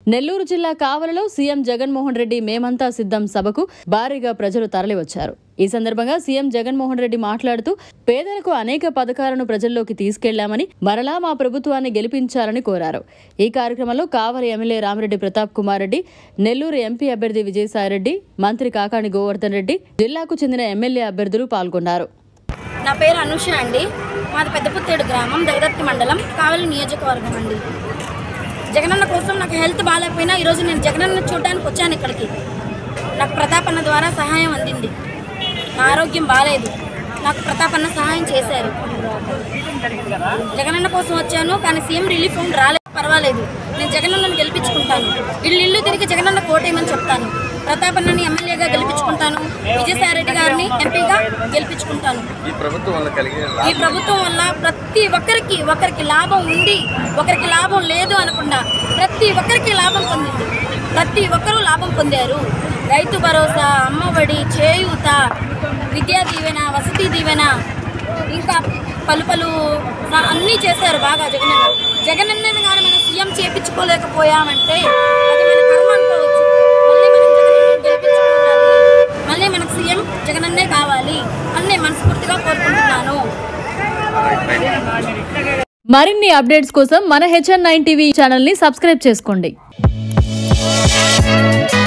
నెల్లూరు జిల్లా కావలిలో సీఎం జగన్మోహన్ రెడ్డి మేమంతా సిద్ధం సభకు భారీగా ప్రజలు తరలివచ్చారు. ఈ సందర్భంగా సీఎం జగన్మోహన్ రెడ్డి మాట్లాడుతూ పేదలకు అనేక పథకాలను ప్రజల్లోకి తీసుకెళ్లామని, మరలా మా ప్రభుత్వాన్ని గెలిపించాలని కోరారు. ఈ కార్యక్రమంలో కావలి ఎమ్మెల్యే రామిరెడ్డి ప్రతాప్ కుమార్ రెడ్డి, నెల్లూరు ఎంపీ అభ్యర్థి విజయసాయిరెడ్డి, మంత్రి కాకాణి గోవర్ధన్ రెడ్డి, జిల్లాకు చెందిన ఎమ్మెల్యే అభ్యర్థులు పాల్గొన్నారు. నా పేరు అనుష అండి. మాది పెద్దపుత్తేడు గ్రామం, దగదర్తి మండలం, కావలి నియోజకవర్గం అండి. జగనన్న కోసం నాకు హెల్త్ బాగాలేకపోయినా ఈరోజు నేను జగనన్న చూడడానికి వచ్చాను ఇక్కడికి. నాకు ప్రతాప్ అన్న ద్వారా సహాయం అందింది. నా ఆరోగ్యం బాగాలేదు, నాకు ప్రతాప్ అన్న సహాయం చేశారు. జగనన్న కోసం వచ్చాను, కానీ సీఎం రిలీఫ్ ఫండ్ రాలేదు. పర్వాలేదు, నేను జగనన్నను గెలిపించుకుంటాను. ఇల్లు తిరిగి జగనన్న కోటేయమని చెప్తాను. ప్రతాప్ అన్నని ఎమ్మెల్యేగా గెలిపించుకుంటాను. విజయసాయిరెడ్డి గారిని ఎంపీగా గెలిపించుకుంటాను. ఈ ప్రభుత్వం వల్ల ప్రతి ఒకరికి లాభం ఉండి ఒకరికి లాభం లేదు అనకుండా ప్రతి ఒక్కరికి లాభం పొందింది. ప్రతి ఒక్కరూ లాభం పొందారు. రైతు భరోసా, అమ్మఒడి, చేయూత, విద్యా దీవెన, వసతి దీవెన, ఇంకా పలు అన్నీ చేశారు బాగా జగనన్నని కానీ మనం సీఎం చేయించుకోలేకపోయామంటే అది మన కర్మ అనుకోవచ్చు. మళ్ళీ మనకు సీఎం జగనన్నే కావాలి అన్నే మనస్ఫూర్తిగా కోరుకుంటున్నాను. మరిన్ని అప్డేట్స్ కోసం మన HN9 టీవీ ఛానల్ ని సబ్స్క్రైబ్ చేసుకోండి.